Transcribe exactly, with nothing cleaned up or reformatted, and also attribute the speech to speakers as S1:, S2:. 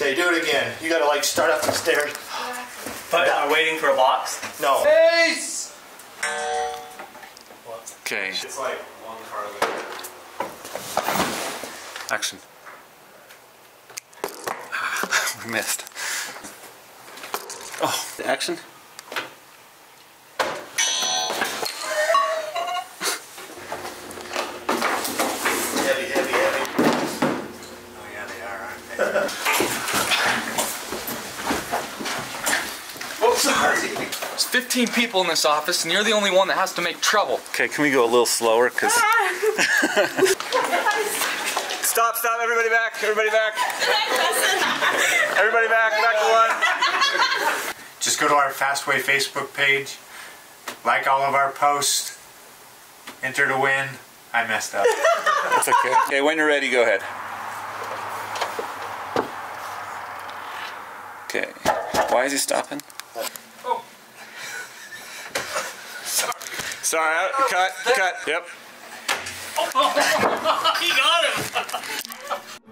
S1: Okay, do it again. You gotta like start up the stairs.
S2: But am I waiting for a box?
S1: No.
S2: Ace!
S3: Okay.
S2: It's like one car later.
S3: Action. We missed. Oh, action.
S1: Heavy, heavy, heavy.
S2: Oh yeah, they are, aren't they?
S4: Oh, sorry. There's fifteen people in this office, and you're the only one that has to make trouble.
S3: Okay, can we go a little slower? Cause
S2: Stop, stop, everybody back, everybody back. Everybody back, back to one.
S5: Just go to our Fastway Facebook page, like all of our posts, enter to win. I messed up.
S3: that's okay. Okay, when you're ready, go ahead. Okay. Why is he stopping?
S4: Oh.
S3: Sorry, uh, cut, cut, yep.
S2: He got him.